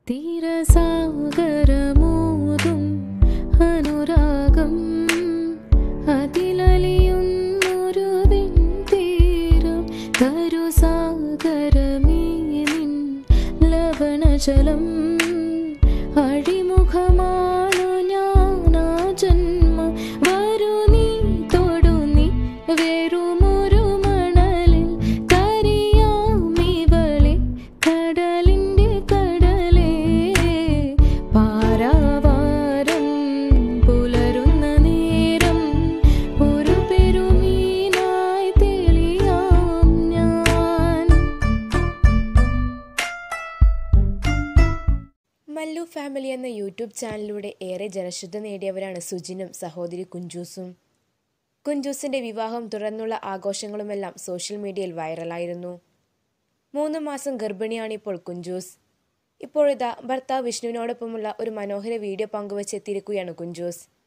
തീരസാഗരമോതും അനുരാഗം അതിലലിയുന്നൊരു വിൺതീരം തരുസാഗരമേ നിൻ ലവണജലം അഴിമുഖമാണു ഞാനാ ജന്മം വരൂ നീ തൊടു നീ വെറുമൊരു മണലിൽ തരിയാമിവളെ കടലിൻ്റെ കടലേ പാരാവാരം പുലരുന്ന നേരം ഒരു പെരുമീനായി തെളിയാം ഞാൻ. മല്ലു ഫാമിലി എന്ന യൂട്യൂബ് ചാനലിലൂടെ ഏറെ ജനശ്രദ്ധ നേടിയവരാണ് സുജിനും സഹോദരി കുഞ്ചൂസും. കുഞ്ചൂസിൻ്റെ വിവാഹം തുടർന്നുള്ള ആഘോഷങ്ങളുമെല്ലാം സോഷ്യൽ മീഡിയയിൽ വൈറലായിരുന്നു. 3 മാസം ഗർഭിണിയാണിപ്പോൾ കുഞ്ചൂസ്. ഇപ്പോഴിതാ ഭർത്താവ് വിഷ്ണുവിനോടൊപ്പമുള്ള ഒരു മനോഹര വീഡിയോ പങ്കുവച്ചെത്തിയിരിക്കുകയാണ് കുഞ്ചൂസ്.